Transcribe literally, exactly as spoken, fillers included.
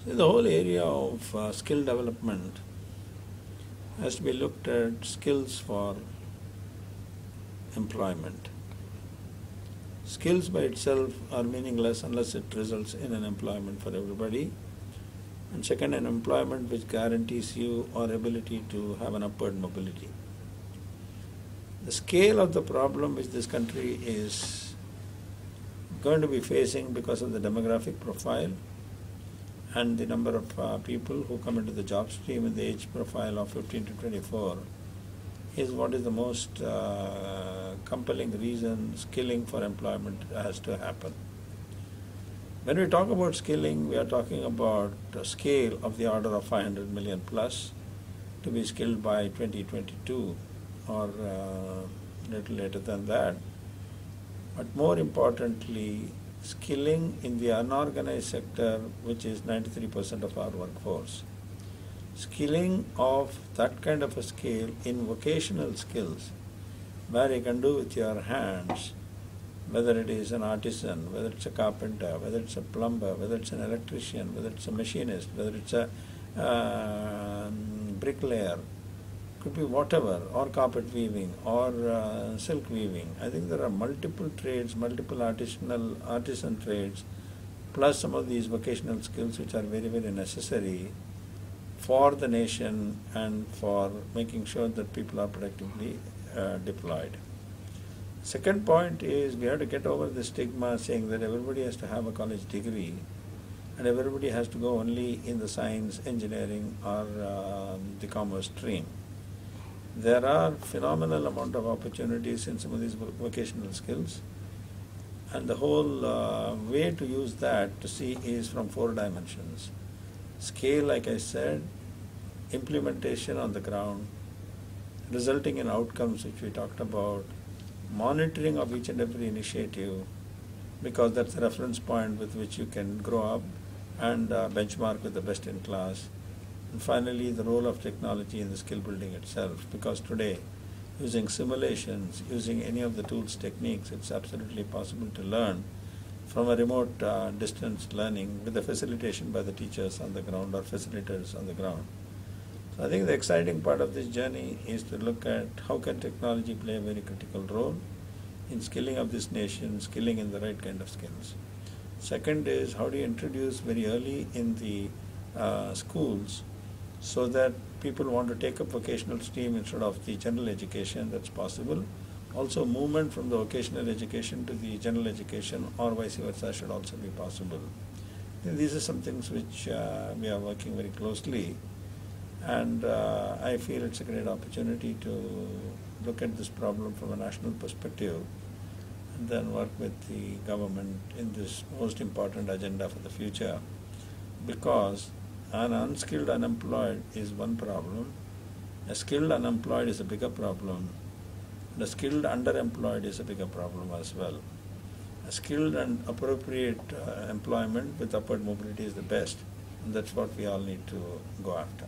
The whole area of uh, skill development has to be looked at skills for employment. Skills by itself are meaningless unless it results in an employment for everybody. And second, an employment which guarantees you or ability to have an upward mobility. The scale of the problem which this country is going to be facing because of the demographic profile and the number of uh, people who come into the job stream in the age profile of fifteen to twenty-four is what is the most uh, compelling reason skilling for employment has to happen. When we talk about skilling, we are talking about a scale of the order of five hundred million plus to be skilled by twenty twenty-two or a uh, little later than that. But more importantly, skilling in the unorganized sector, which is ninety-three percent of our workforce. Skilling of that kind of a scale in vocational skills, where you can do with your hands, whether it is an artisan, whether it's a carpenter, whether it's a plumber, whether it's an electrician, whether it's a machinist, whether it's a uh, bricklayer, could be whatever, or carpet weaving, or uh, silk weaving. I think there are multiple trades, multiple artisanal, artisan trades, plus some of these vocational skills which are very, very necessary for the nation and for making sure that people are productively uh, deployed. Second point is we have to get over the stigma saying that everybody has to have a college degree and everybody has to go only in the science, engineering or uh, the commerce stream. There are phenomenal amount of opportunities in some of these vocational skills, and the whole uh, way to use that to see is from four dimensions. Scale, like I said, implementation on the ground, resulting in outcomes which we talked about, monitoring of each and every initiative, because that's the reference point with which you can grow up and uh, benchmark with the best in class. And finally, the role of technology in the skill building itself, because today, using simulations, using any of the tools, techniques, it's absolutely possible to learn from a remote uh, distance learning with the facilitation by the teachers on the ground or facilitators on the ground. So I think the exciting part of this journey is to look at how can technology play a very critical role in skilling of this nation, skilling in the right kind of skills. Second is how do you introduce very early in the uh, schools so that people want to take up vocational stream instead of the general education, that's possible. Also movement from the vocational education to the general education or vice versa should also be possible. These are some things which uh, we are working very closely, and uh, I feel it's a great opportunity to look at this problem from a national perspective and then work with the government in this most important agenda for the future, because an unskilled unemployed is one problem, a skilled unemployed is a bigger problem, and a skilled underemployed is a bigger problem as well. A skilled and appropriate uh, employment with upward mobility is the best, and that's what we all need to go after.